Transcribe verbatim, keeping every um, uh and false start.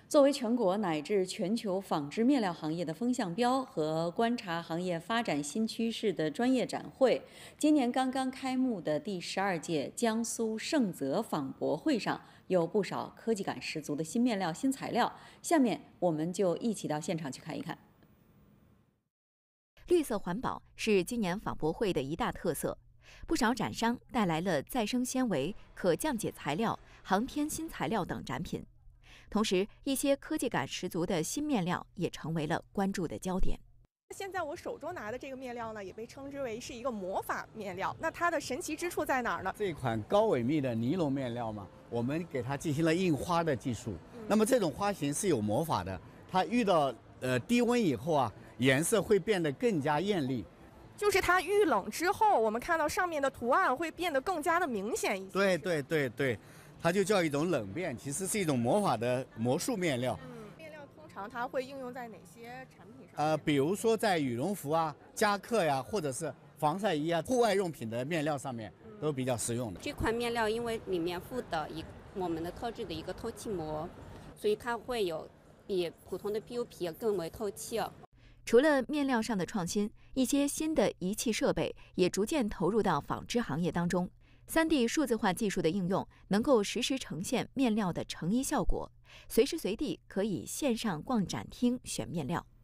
作为全国乃至全球纺织面料行业的风向标和观察行业发展新趋势的专业展会，今年刚刚开幕的第十二届江苏盛泽纺博会上，有不少科技感十足的新面料、新材料。下面我们就一起到现场去看一看。 绿色环保是今年纺博会的一大特色，不少展商带来了再生纤维、可降解材料、航天新材料等展品。同时，一些科技感十足的新面料也成为了关注的焦点。 现在我手中拿的这个面料呢，也被称之为是一个魔法面料。那它的神奇之处在哪儿呢？ 这款高纬密的尼龙面料嘛，我们给它进行了印花的技术。嗯、那么这种花型是有魔法的，它遇到呃低温以后啊，颜色会变得更加艳丽。 就是它遇冷之后，我们看到上面的图案会变得更加的明显一些。 对对对对。它就叫一种冷变，其实是一种魔法的魔术面料。 嗯，面料通常它会应用在哪些产品上？ 呃，比如说在羽绒服啊、夹克呀、啊，或者是防晒衣啊、户外用品的面料上面都比较实用的。 这款面料因为里面附的一我们的特制的一个透气膜，所以它会有比普通的 P U 皮更为透气。 除了面料上的创新，一些新的仪器设备也逐渐投入到纺织行业当中。三 D 数字化技术的应用能够实时呈现面料的成衣效果，随时随地可以线上逛展厅选面料。